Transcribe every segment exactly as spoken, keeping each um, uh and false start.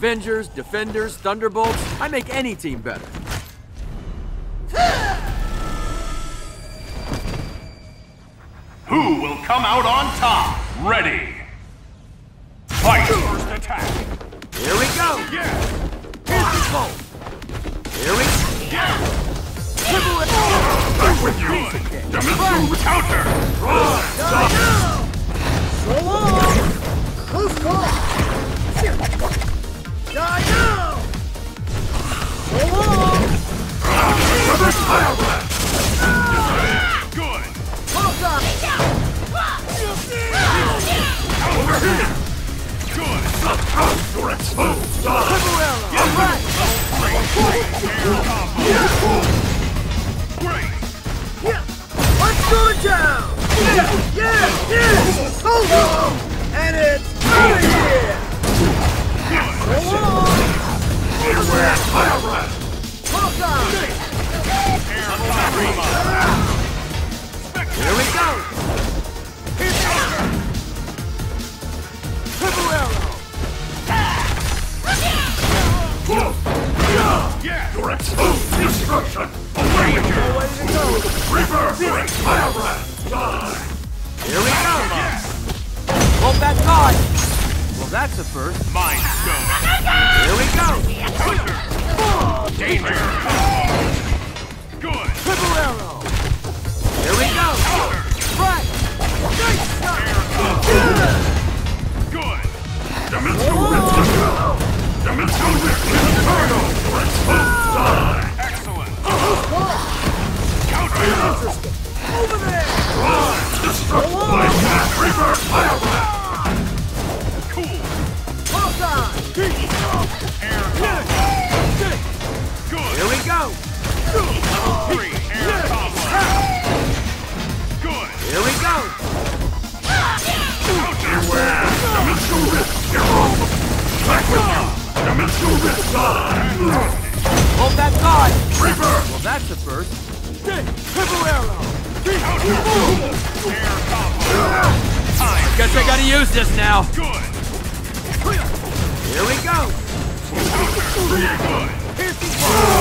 Avengers, Defenders, Thunderbolts. I make any team better. Who will come out on top? Ready. Fight! First attack. Here we go. Yeah. Here's the goal. Here we go. Yeah. Triple it. Back with you. Dimension counter. Run. So long! Close call! Die now! So long! Reverse fire blast. Good. Hold on! Over here. Good. For it. Triple arrow. Get Right. Great. Air combo. Great. Let's go down! Yeah! Yeah! Yeah! So long! And it's out of here! So long! Reverse fire blast. Hold on! Air combo. Here we go. Triple arrow. Yeah. Your exposed destruction. Away with you. Ready to go! Reverse fire blast. Die. Here we go. Hold that thought. Well, that's a first. Mind Stone. Here we go. Counter. Danger. Good. Triple arrow. Here we go. Right. Air combo. Good. Dimensional rift. Dimensional rift. Inferno. For exposed. Die. Excellent. Counter. Over there! Run. Destruct. Blade cat. Reverse fire blast. Cool. Hold on! Air combo. Good. Here we go. Three. Air combo. Good. Here we go. Beware! Dimensional rift! Hero! Back with you! Dimensional rift! Die! Hold that thought. Reverse! Well, that's a first. Triple arrow. Counter! Air combo! Time! Guess I gotta use this now. Good! Here we go. Counter! Good! Here's the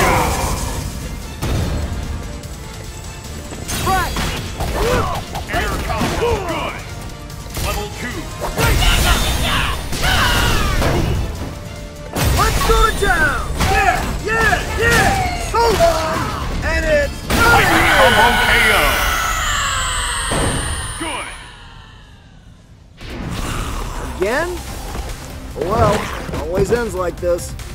right. Air combo! Good! Level two! Let's go down! Yeah! Yeah! Yeah! Hold on! And it's out of Lightning here! combo K O! Good! Again? Well, always ends like this.